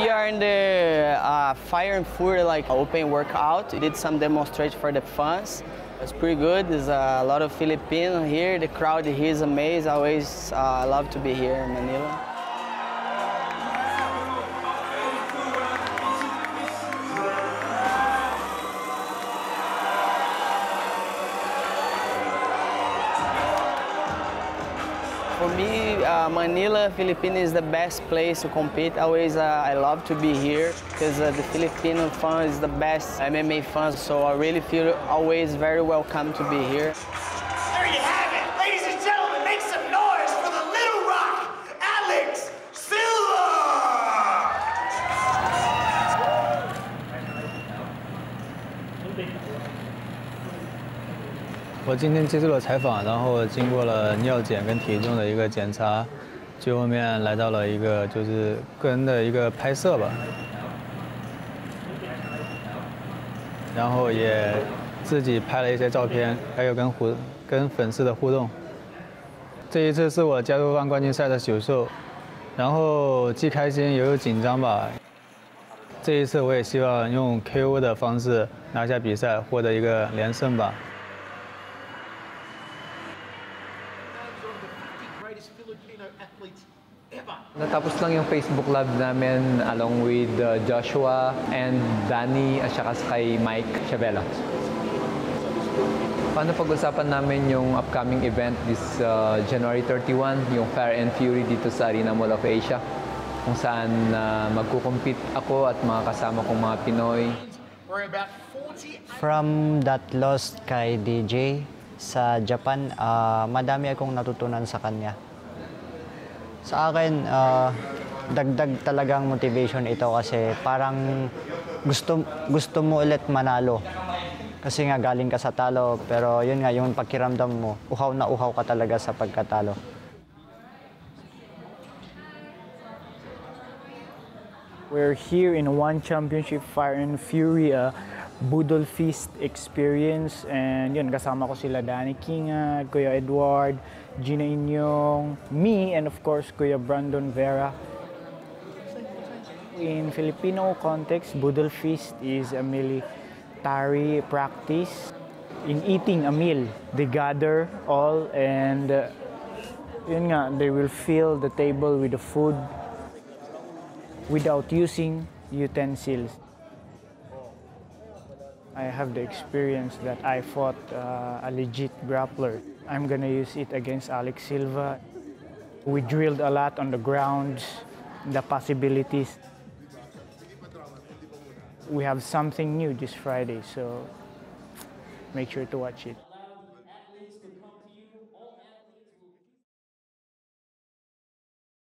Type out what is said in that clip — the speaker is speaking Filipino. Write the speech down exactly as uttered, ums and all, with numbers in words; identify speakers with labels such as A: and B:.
A: We are in the uh, Fire and Fury like open workout. We did some demonstration for the fans. It's pretty good. There's a lot of Filipino here. The crowd here is amazing. I always uh, love to be here in Manila. For me, uh, Manila, Philippines is the best place to compete. Always, uh, I love to be here because uh, the Filipino fan is the best M M A fans. So I really feel always very welcome to be here.
B: There you have it, ladies and gentlemen. Make some noise for the Little Rock, Alex Silva.
C: Silva。我今天接受了采访，然后经过了尿检跟体重的一个检查，最后面来到了一个就是个人的一个拍摄吧，然后也自己拍了一些照片，还有跟互跟粉丝的互动。这一次是我加入万冠军赛的首秀，然后既开心也有紧张吧。这一次我也希望用 K O 的方式拿下比赛，获得一个连胜吧。
D: Natapos lang yung Facebook Live namin along with uh, Joshua and Danny at saka kay Mike Chavela. Paano pag-usapan namin yung upcoming event this uh, January thirty-first, yung Fire and Fury dito sa Arena Mall of Asia, kung saan uh, magkukumpit ako at mga kasama kong mga Pinoy.
E: From that loss kay D J sa Japan, uh, madami akong natutunan sa kanya. Sa akin, uh, dagdag talagang motivation ito kasi parang gusto, gusto mo ulit manalo. Kasi nga galing ka sa talo, pero yun nga, yung pakiramdam mo, uhaw na uhaw ka talaga sa pagkatalo.
F: We're here in One Championship Fire and Fury, uh, Budol Feast experience. And yun, kasama ko sila Danny Kinga, Kuya Eduard, Gina Inyong, me, and of course, Kuya Brandon Vera. In Filipino context, Budol Feast is a military practice. In eating a meal, they gather all and uh, yun nga, they will fill the table with the food without using utensils. I have the experience that I fought uh, a legit grappler. I'm gonna use it against Alex Silva. We drilled a lot on the ground, the possibilities. We have something new this Friday, so make sure to watch it.